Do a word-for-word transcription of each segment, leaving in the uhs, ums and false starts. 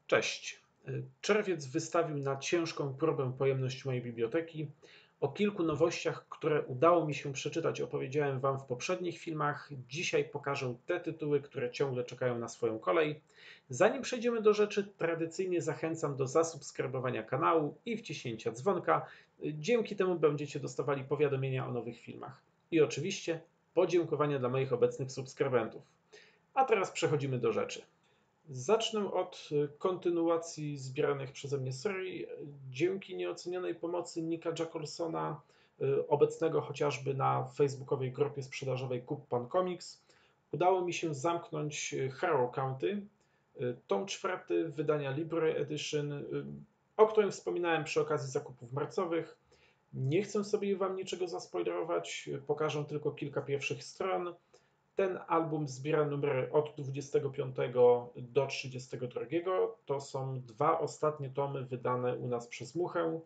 Cześć. Czerwiec wystawił na ciężką próbę pojemność mojej biblioteki. O kilku nowościach, które udało mi się przeczytać, opowiedziałem Wam w poprzednich filmach. Dzisiaj pokażę te tytuły, które ciągle czekają na swoją kolej. Zanim przejdziemy do rzeczy, tradycyjnie zachęcam do zasubskrybowania kanału i wciśnięcia dzwonka. Dzięki temu będziecie dostawali powiadomienia o nowych filmach. I oczywiście podziękowania dla moich obecnych subskrybentów. A teraz przechodzimy do rzeczy. Zacznę od kontynuacji zbieranych przeze mnie serii. Dzięki nieocenionej pomocy Nicka Jackolsona, obecnego chociażby na facebookowej grupie sprzedażowej Kup Pan Comics, udało mi się zamknąć Harrow County, tom czwarty wydania Library Edition, o którym wspominałem przy okazji zakupów marcowych. Nie chcę sobie Wam niczego zaspoilerować, pokażę tylko kilka pierwszych stron. Ten album zbiera numery od dwudziestego piątego do trzydziestego drugiego. To są dwa ostatnie tomy wydane u nas przez Muchę.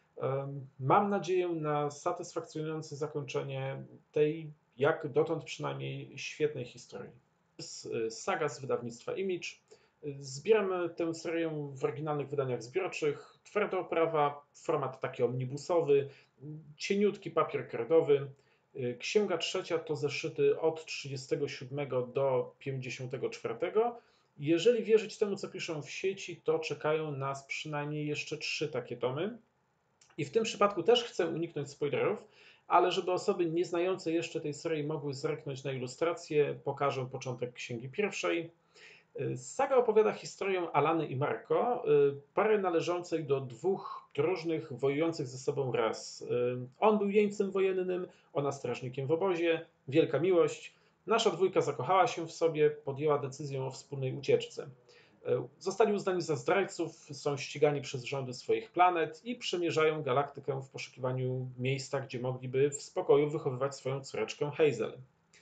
Mam nadzieję na satysfakcjonujące zakończenie tej, jak dotąd przynajmniej, świetnej historii. Saga z wydawnictwa Image. Zbieramy tę serię w oryginalnych wydaniach zbiorczych. Twarda oprawa, format taki omnibusowy, cieniutki papier kredowy. Księga trzecia to zeszyty od trzydziestego siódmego do pięćdziesiątego czwartego. Jeżeli wierzyć temu, co piszą w sieci, to czekają nas przynajmniej jeszcze trzy takie tomy. I w tym przypadku też chcę uniknąć spoilerów, ale żeby osoby nieznające jeszcze tej serii mogły zerknąć na ilustrację, pokażę początek księgi pierwszej. Saga opowiada historię Alany i Marco, pary należącej do dwóch różnych wojujących ze sobą ras. On był jeńcem wojennym, ona strażnikiem w obozie, wielka miłość. Nasza dwójka zakochała się w sobie, podjęła decyzję o wspólnej ucieczce. Zostali uznani za zdrajców, są ścigani przez rządy swoich planet i przemierzają galaktykę w poszukiwaniu miejsca, gdzie mogliby w spokoju wychowywać swoją córeczkę Hazel.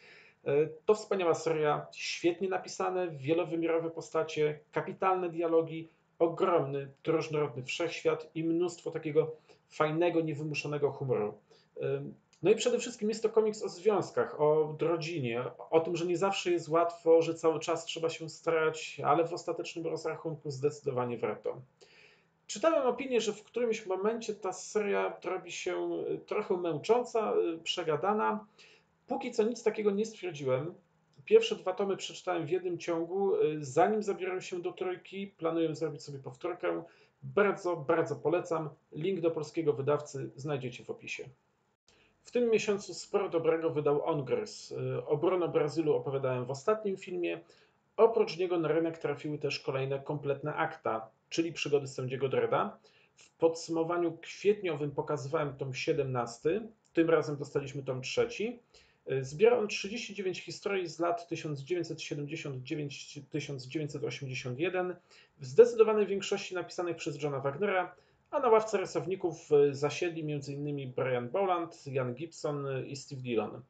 To wspaniała seria, świetnie napisane, wielowymiarowe postacie, kapitalne dialogi, ogromny, różnorodny wszechświat i mnóstwo takiego fajnego, niewymuszonego humoru. No i przede wszystkim jest to komiks o związkach, o rodzinie, o tym, że nie zawsze jest łatwo, że cały czas trzeba się starać, ale w ostatecznym rozrachunku zdecydowanie warto. Czytałem opinię, że w którymś momencie ta seria robi się trochę męcząca, przegadana. Póki co nic takiego nie stwierdziłem. Pierwsze dwa tomy przeczytałem w jednym ciągu. Zanim zabiorę się do trójki, planuję zrobić sobie powtórkę. Bardzo, bardzo polecam. Link do polskiego wydawcy znajdziecie w opisie. W tym miesiącu sporo dobrego wydał Ongres. O Bruno Brazylu opowiadałem w ostatnim filmie. Oprócz niego na rynek trafiły też kolejne kompletne akta, czyli przygody sędziego Dredda. W podsumowaniu kwietniowym pokazywałem tom siedemnasty. Tym razem dostaliśmy tom trzeci. Zbiera on trzydzieści dziewięć historii z lat tysiąc dziewięćset siedemdziesiąt dziewięć do tysiąc dziewięćset osiemdziesiąt jeden, w zdecydowanej większości napisanych przez Johna Wagnera, a na ławce rysowników zasiedli m.in. Brian Boland, Ian Gibson i Steve Dillon.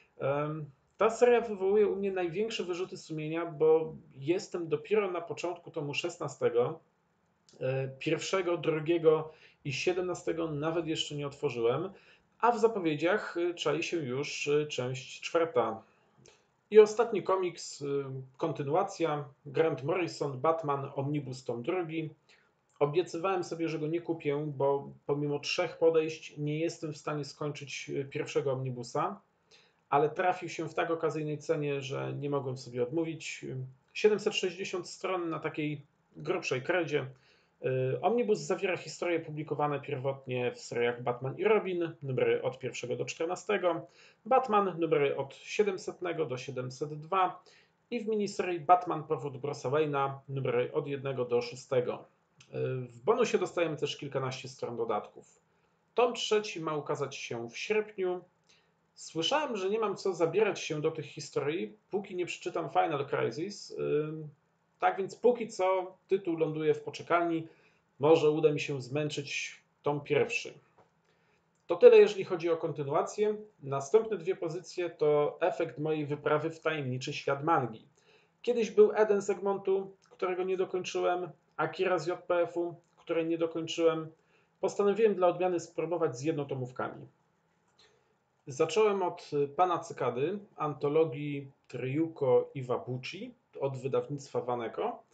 Ta seria wywołuje u mnie największe wyrzuty sumienia, bo jestem dopiero na początku tomu szesnastego. Pierwszego, drugiego i siedemnastego nawet jeszcze nie otworzyłem, a w zapowiedziach czai się już część czwarta. I ostatni komiks, kontynuacja, Grant Morrison, Batman, Omnibus tom drugi. Obiecywałem sobie, że go nie kupię, bo pomimo trzech podejść nie jestem w stanie skończyć pierwszego Omnibusa, ale trafił się w tak okazyjnej cenie, że nie mogłem sobie odmówić. siedemset sześćdziesiąt stron na takiej grubszej kredzie. Omnibus zawiera historie publikowane pierwotnie w seriach Batman i Robin, numery od pierwszego do czternastego, Batman, numery od siedemsetnego do siedemset dwa i w miniserii Batman Powrót Bruce'a Wayne'a, numery od pierwszego do szóstego. W bonusie dostajemy też kilkanaście stron dodatków. Tom trzeci ma ukazać się w sierpniu. Słyszałem, że nie mam co zabierać się do tych historii, póki nie przeczytam Final Crisis. Tak więc póki co tytuł ląduje w poczekalni. Może uda mi się zmęczyć tom pierwszy. To tyle, jeżeli chodzi o kontynuację. Następne dwie pozycje to efekt mojej wyprawy w tajemniczy świat mangi. Kiedyś był Eden z Egmontu, którego nie dokończyłem, Akira z J P F-u, której nie dokończyłem. Postanowiłem dla odmiany spróbować z jednotomówkami. Zacząłem od Pana Cykady, antologii Triuko Iwabuchi od wydawnictwa Waneko.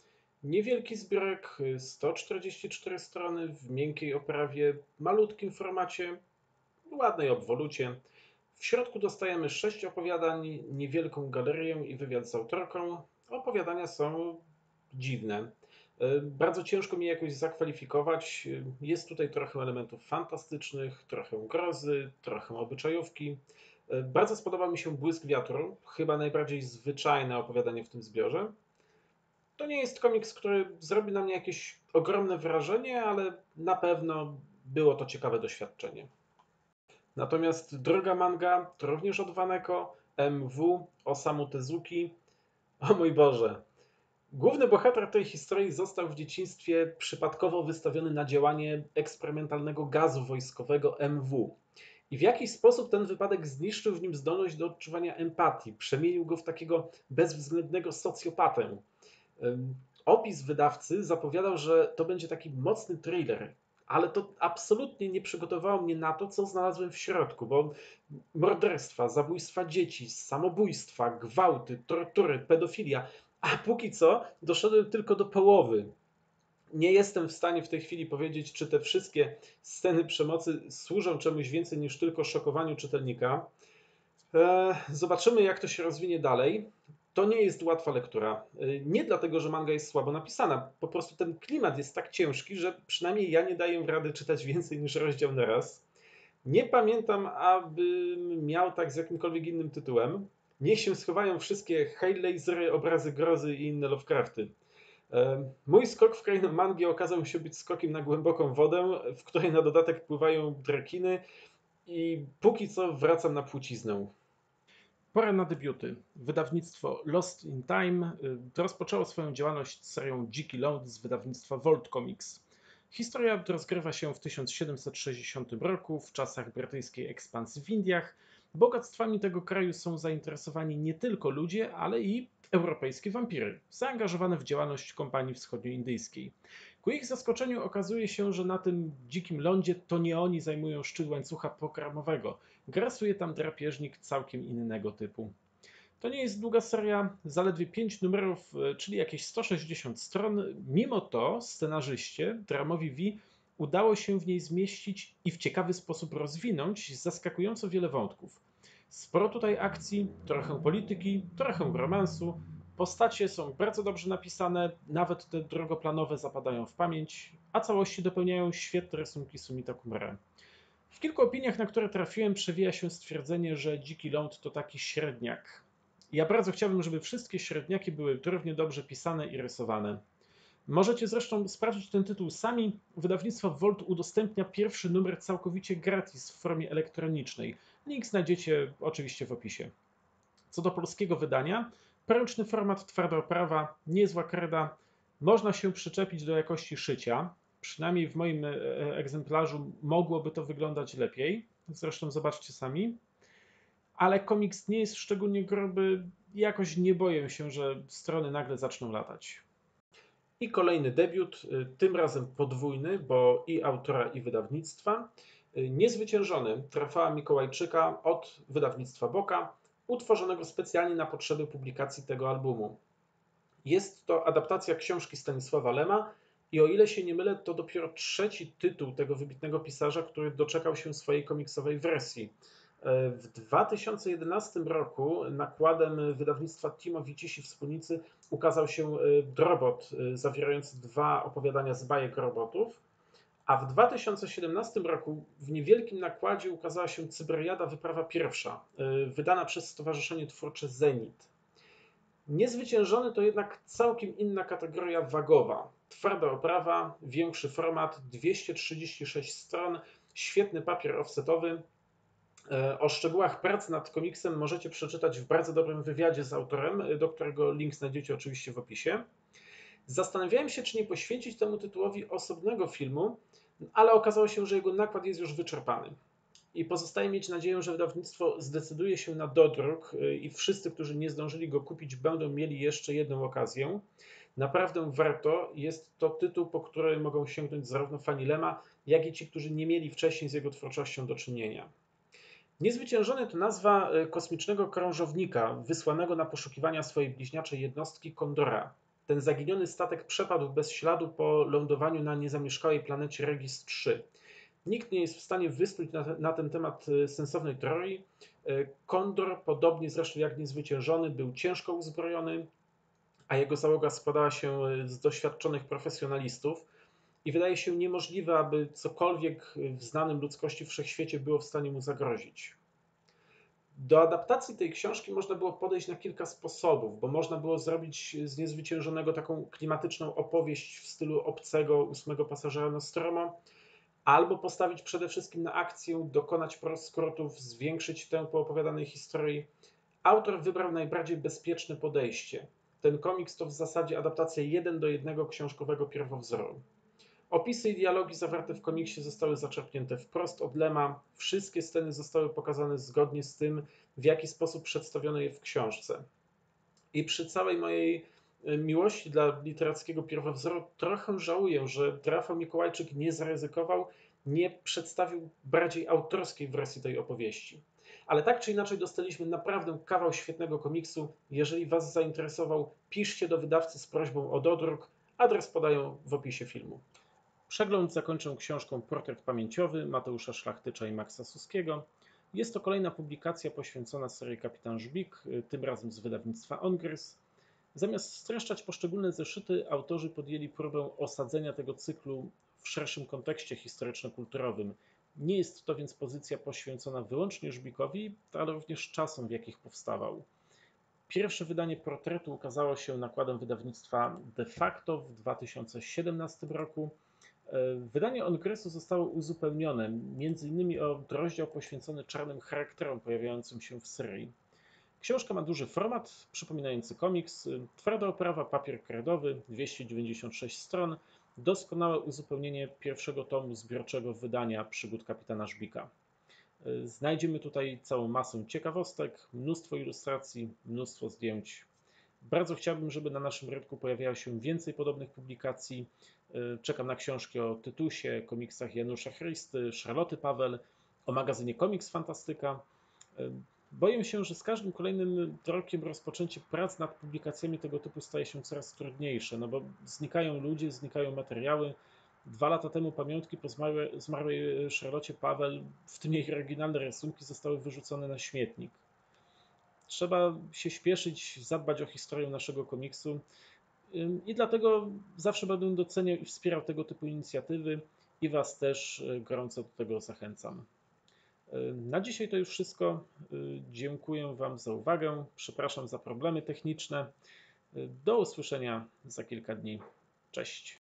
Niewielki zbiorek, sto czterdzieści cztery strony w miękkiej oprawie, malutkim formacie, ładnej obwolucie. W środku dostajemy sześć opowiadań, niewielką galerię i wywiad z autorką. Opowiadania są dziwne. E, Bardzo ciężko mi je jakoś zakwalifikować. E, Jest tutaj trochę elementów fantastycznych, trochę grozy, trochę obyczajówki. E, Bardzo spodobał mi się Błysk wiatru, chyba najbardziej zwyczajne opowiadanie w tym zbiorze. To nie jest komiks, który zrobi na mnie jakieś ogromne wrażenie, ale na pewno było to ciekawe doświadczenie. Natomiast druga manga, to również od Waneko, M W Osamu Tezuki. O mój Boże. Główny bohater tej historii został w dzieciństwie przypadkowo wystawiony na działanie eksperymentalnego gazu wojskowego M W. I w jakiś sposób ten wypadek zniszczył w nim zdolność do odczuwania empatii, przemienił go w takiego bezwzględnego socjopatę. Opis wydawcy zapowiadał, że to będzie taki mocny thriller, ale to absolutnie nie przygotowało mnie na to, co znalazłem w środku, bo morderstwa, zabójstwa dzieci, samobójstwa, gwałty, tortury, pedofilia, a póki co doszedłem tylko do połowy. Nie jestem w stanie w tej chwili powiedzieć, czy te wszystkie sceny przemocy służą czemuś więcej niż tylko szokowaniu czytelnika. Eee, Zobaczymy, jak to się rozwinie dalej. To nie jest łatwa lektura. Eee, Nie dlatego, że manga jest słabo napisana. Po prostu ten klimat jest tak ciężki, że przynajmniej ja nie daję rady czytać więcej niż rozdział na raz. Nie pamiętam, abym miał tak z jakimkolwiek innym tytułem. Niech się schowają wszystkie Hellraisery, obrazy grozy i inne Lovecrafty. Eee, Mój skok w krainę mangi okazał się być skokiem na głęboką wodę, w której na dodatek pływają drekiny i póki co wracam na płciznę. Pora na debiuty. Wydawnictwo Lost in Time y, rozpoczęło swoją działalność z serią Dziki Ląd z wydawnictwa Volt Comics. Historia rozgrywa się w tysiąc siedemset sześćdziesiątym roku, w czasach brytyjskiej ekspansji w Indiach. Bogactwami tego kraju są zainteresowani nie tylko ludzie, ale i europejskie wampiry, zaangażowane w działalność kompanii wschodnioindyjskiej. Ku ich zaskoczeniu okazuje się, że na tym dzikim lądzie to nie oni zajmują szczyt łańcucha pokarmowego. Grasuje tam drapieżnik całkiem innego typu. To nie jest długa seria, zaledwie pięć numerów, czyli jakieś sto sześćdziesiąt stron. Mimo to scenarzyście, Dramowi V, udało się w niej zmieścić i w ciekawy sposób rozwinąć zaskakująco wiele wątków. Sporo tutaj akcji, trochę polityki, trochę romansu. Postacie są bardzo dobrze napisane, nawet te drugoplanowe zapadają w pamięć, a całości dopełniają świetne rysunki Sumito Kumara. W kilku opiniach, na które trafiłem, przewija się stwierdzenie, że Dziki Ląd to taki średniak. Ja bardzo chciałbym, żeby wszystkie średniaki były równie dobrze pisane i rysowane. Możecie zresztą sprawdzić ten tytuł sami. Wydawnictwo Volt udostępnia pierwszy numer całkowicie gratis w formie elektronicznej. Link znajdziecie oczywiście w opisie. Co do polskiego wydania, poręczny format, twarda oprawa, niezła kreda, można się przyczepić do jakości szycia. Przynajmniej w moim egzemplarzu mogłoby to wyglądać lepiej. Zresztą zobaczcie sami. Ale komiks nie jest szczególnie gruby. Jakoś nie boję się, że strony nagle zaczną latać. I kolejny debiut, tym razem podwójny, bo i autora, i wydawnictwa. Niezwyciężony Rafała Mikołajczyka od wydawnictwa Boka, utworzonego specjalnie na potrzeby publikacji tego albumu. Jest to adaptacja książki Stanisława Lema i o ile się nie mylę, to dopiero trzeci tytuł tego wybitnego pisarza, który doczekał się swojej komiksowej wersji. W dwa tysiące jedenastym roku nakładem wydawnictwa Timowi Cisi Wspólnicy ukazał się Drobot, zawierający dwa opowiadania z bajek robotów, a w dwa tysiące siedemnastym roku w niewielkim nakładzie ukazała się Cyberiada Wyprawa Pierwsza, wydana przez Stowarzyszenie Twórcze Zenit. Niezwyciężony to jednak całkiem inna kategoria wagowa. Twarda oprawa, większy format, dwieście trzydzieści sześć stron, świetny papier offsetowy. O szczegółach prac nad komiksem możecie przeczytać w bardzo dobrym wywiadzie z autorem, do którego link znajdziecie oczywiście w opisie. Zastanawiałem się, czy nie poświęcić temu tytułowi osobnego filmu, ale okazało się, że jego nakład jest już wyczerpany. I pozostaje mieć nadzieję, że wydawnictwo zdecyduje się na dodruk i wszyscy, którzy nie zdążyli go kupić, będą mieli jeszcze jedną okazję. Naprawdę warto. Jest to tytuł, po który mogą sięgnąć zarówno fani Lema, jak i ci, którzy nie mieli wcześniej z jego twórczością do czynienia. Niezwyciężony to nazwa kosmicznego krążownika wysłanego na poszukiwania swojej bliźniaczej jednostki Kondora. Ten zaginiony statek przepadł bez śladu po lądowaniu na niezamieszkałej planecie Regis trzy. Nikt nie jest w stanie wysnuć na, na ten temat sensownej teorii. Kondor, podobnie zresztą jak Niezwyciężony, był ciężko uzbrojony, a jego załoga składała się z doświadczonych profesjonalistów i wydaje się niemożliwe, aby cokolwiek w znanym ludzkości wszechświecie było w stanie mu zagrozić. Do adaptacji tej książki można było podejść na kilka sposobów, bo można było zrobić z Niezwyciężonego taką klimatyczną opowieść w stylu Obcego, Ósmego Pasażera Nostromo, albo postawić przede wszystkim na akcję, dokonać skrótów, zwiększyć tempo opowiadanej historii. Autor wybrał najbardziej bezpieczne podejście. Ten komiks to w zasadzie adaptacja jeden do jednego książkowego pierwowzoru. Opisy i dialogi zawarte w komiksie zostały zaczerpnięte wprost od Lema. Wszystkie sceny zostały pokazane zgodnie z tym, w jaki sposób przedstawiono je w książce. I przy całej mojej miłości dla literackiego pierwowzoru trochę żałuję, że Rafał Mikołajczyk nie zaryzykował, nie przedstawił bardziej autorskiej wersji tej opowieści. Ale tak czy inaczej dostaliśmy naprawdę kawał świetnego komiksu. Jeżeli Was zainteresował, piszcie do wydawcy z prośbą o dodruk. Adres podają w opisie filmu. Przegląd zakończę książką Portret pamięciowy Mateusza Szlachtycza i Maxa Suskiego. Jest to kolejna publikacja poświęcona serii Kapitan Żbik, tym razem z wydawnictwa Ongrys. Zamiast streszczać poszczególne zeszyty, autorzy podjęli próbę osadzenia tego cyklu w szerszym kontekście historyczno-kulturowym. Nie jest to więc pozycja poświęcona wyłącznie Żbikowi, ale również czasom, w jakich powstawał. Pierwsze wydanie portretu ukazało się nakładem wydawnictwa De Facto w dwa tysiące siedemnastym roku. Wydanie Ongrysu zostało uzupełnione między innymi o rozdział poświęcony czarnym charakterom pojawiającym się w serii. Książka ma duży format, przypominający komiks, twarda oprawa, papier kredowy, dwieście dziewięćdziesiąt sześć stron, doskonałe uzupełnienie pierwszego tomu zbiorczego wydania przygód kapitana Żbika. Znajdziemy tutaj całą masę ciekawostek, mnóstwo ilustracji, mnóstwo zdjęć. Bardzo chciałbym, żeby na naszym rynku pojawiało się więcej podobnych publikacji. Czekam na książki o Tytusie, komiksach Janusza Chrysty, Charloty Pawel, o magazynie Komiks Fantastyka. Boję się, że z każdym kolejnym rokiem rozpoczęcie prac nad publikacjami tego typu staje się coraz trudniejsze, no bo znikają ludzie, znikają materiały. Dwa lata temu pamiątki po zmarłej, zmarłej Charlocie Pawel, w tym jej oryginalne rysunki, zostały wyrzucone na śmietnik. Trzeba się śpieszyć, zadbać o historię naszego komiksu i dlatego zawsze będę doceniał i wspierał tego typu inicjatywy i Was też gorąco do tego zachęcam. Na dzisiaj to już wszystko. Dziękuję Wam za uwagę. Przepraszam za problemy techniczne. Do usłyszenia za kilka dni. Cześć.